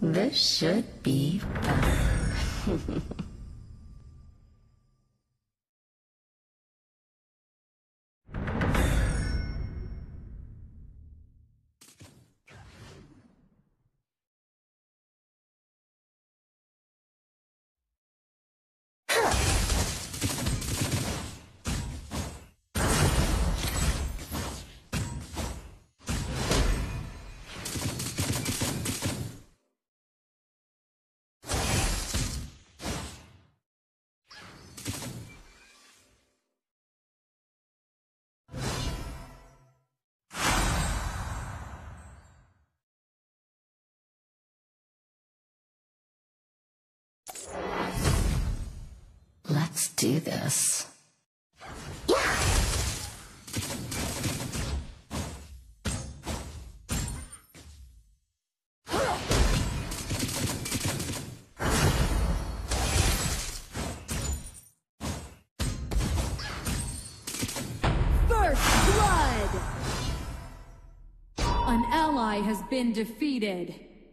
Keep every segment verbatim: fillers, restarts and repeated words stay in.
This should be fun. Let's do this. First blood! An ally has been defeated.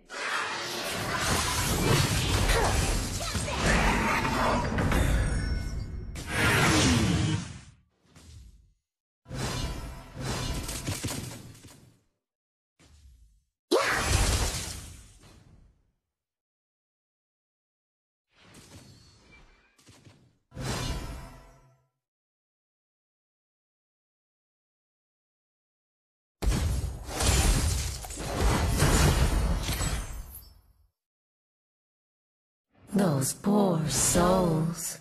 Those poor souls.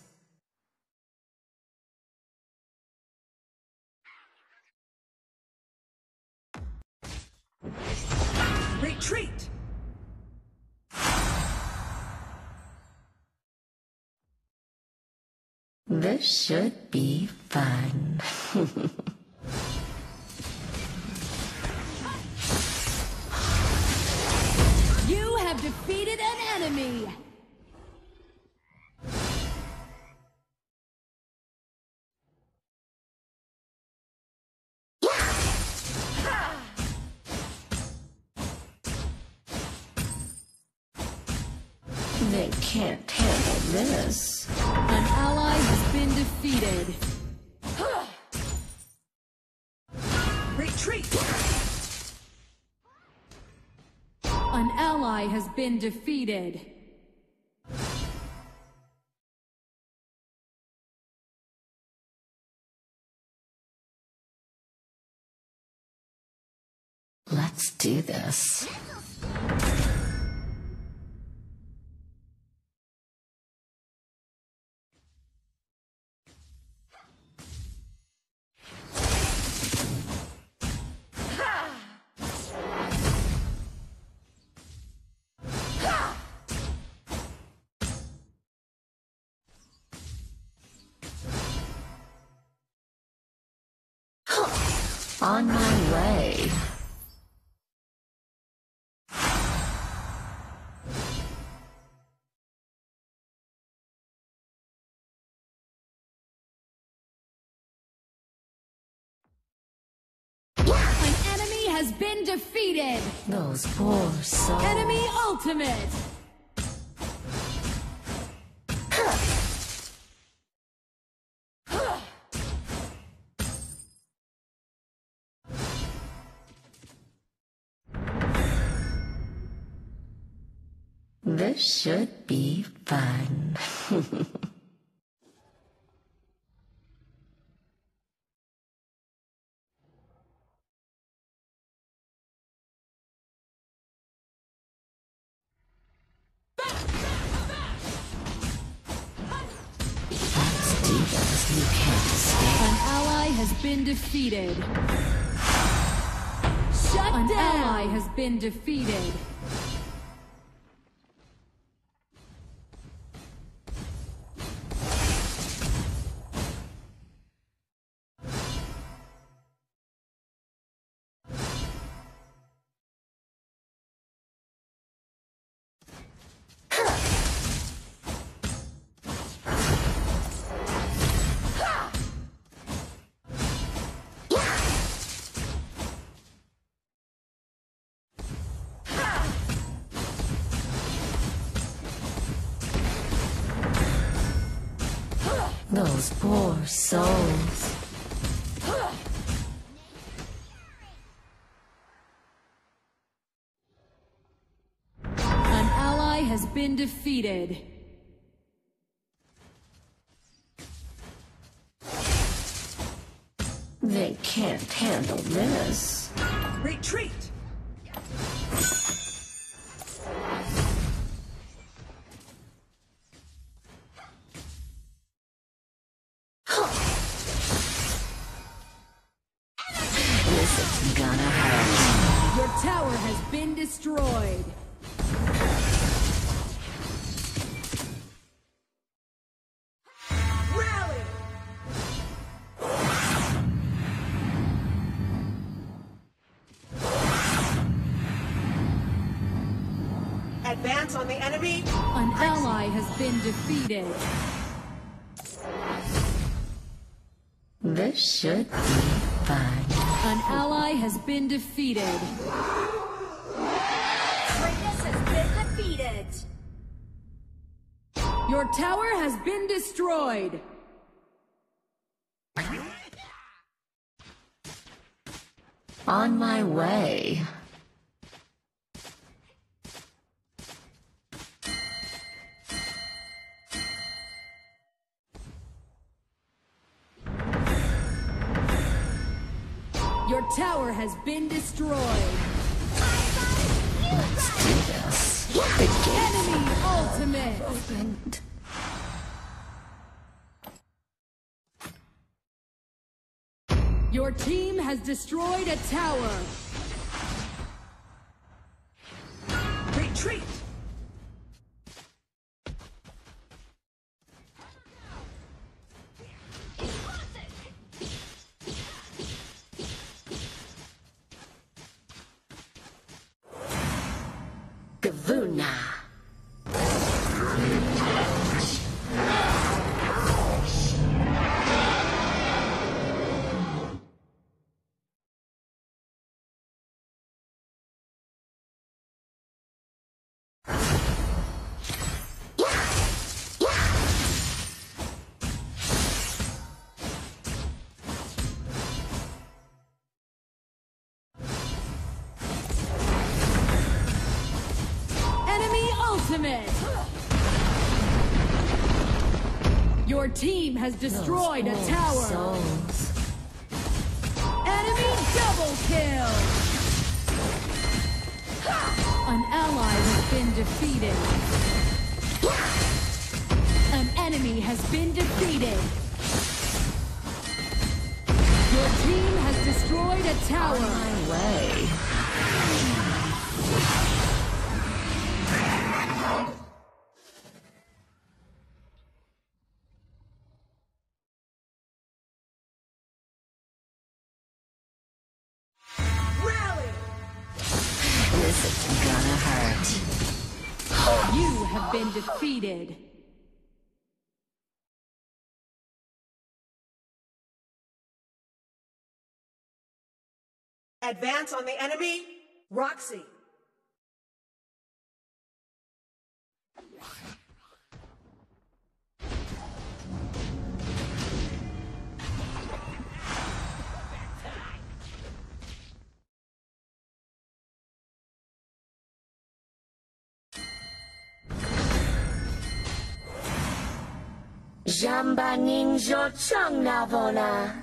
Retreat! This should be fun. You have defeated an enemy! They can't handle this. An ally has been defeated. Retreat! An ally has been defeated. Let's do this. On my way. An enemy has been defeated. Those poor souls. Enemy ultimate. This should be fun. Let's do this. You can't escape. An ally has been defeated. Shut An down! ally has been defeated. Those poor souls. An ally has been defeated. They can't handle this. Retreat! This is gonna hurt. Your tower has been destroyed. Rally! Advance on the enemy! An ally has been defeated. This should be fine. An ally has been defeated. Greatness has been defeated. Your tower has been destroyed. On my way. Your tower has been destroyed. Let's do this. The gates Enemy ultimate. opened. Your team has destroyed a tower. Retreat! Gavuna. Enemy ultimate. Your team has destroyed a Those poor tower. souls. Enemy double kill. An ally has been defeated. An enemy has been defeated. Your team has destroyed a tower. On my way. Rally! This is gonna hurt. You have been defeated. Advance on the enemy! Roxy! Jamba ninjo chung navona.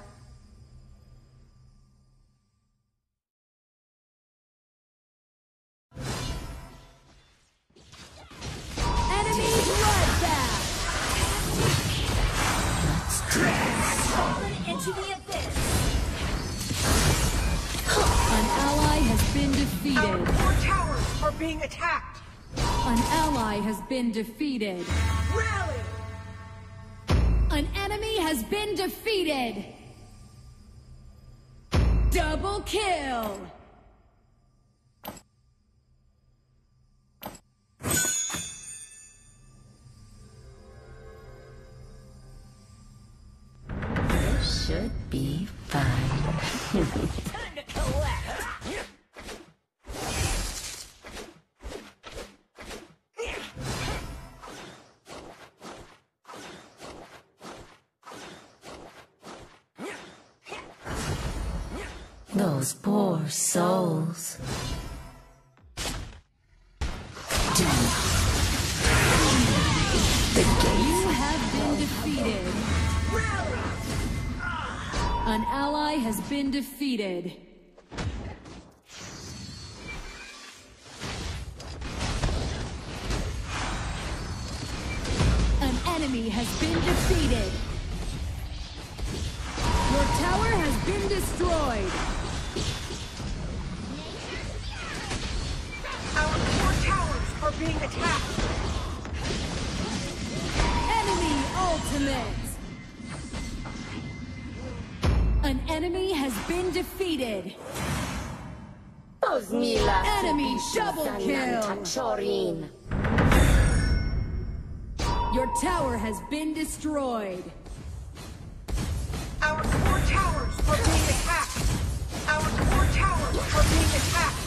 Enemy bloodbath. Fallen into the abyss. An ally has been Our defeated. core towers are being attacked! An ally has been defeated. Rally! An enemy has been defeated. Double kill. This should be fine. Time to collect. Those poor souls. The gates. You have been defeated. An ally has been defeated. An enemy has been defeated. Your tower has been destroyed. Our core towers are being attacked. Enemy ultimate. An enemy has been defeated. Enemy double kill. Your tower has been destroyed. Our core towers are being attacked. Our core towers are being attacked.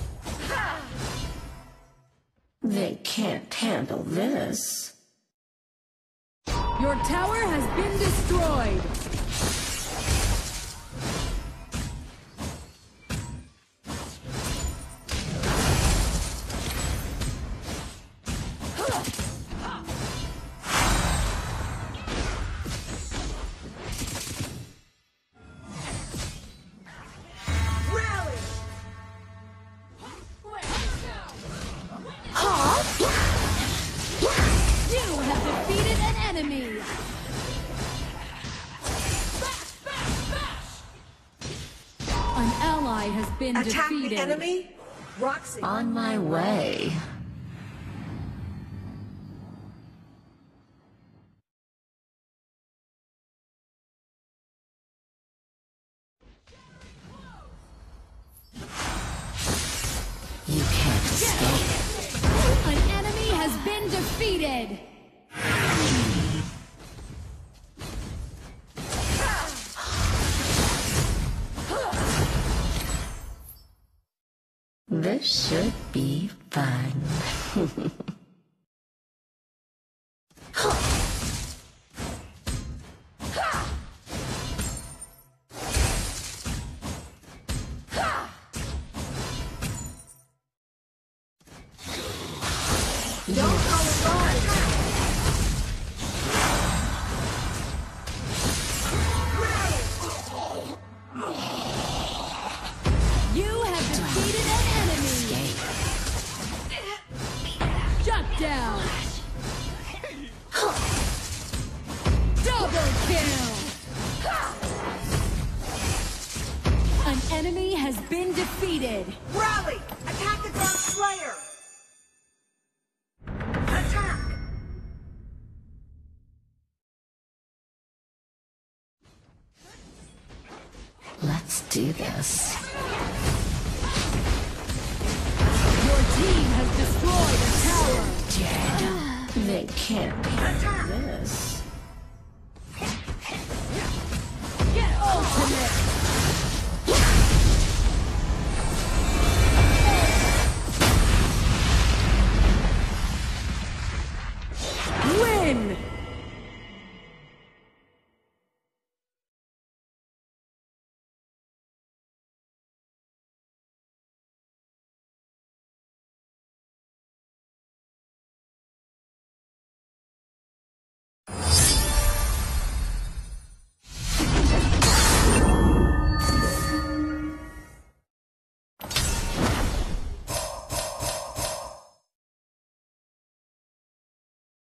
They can't handle this. Your tower has been destroyed. Rally! You have defeated an enemy. An ally has been Attack defeated. the enemy? Roxy. On my way. You can't escape. An enemy has been defeated. This should be fun. Don't go alone. You have defeated an enemy. Shut down. Double kill. An enemy has been defeated. Rally! Attack the Dark Slayer! Attack! Let's do this. Your team has destroyed a tower. Dead. They can't handle this.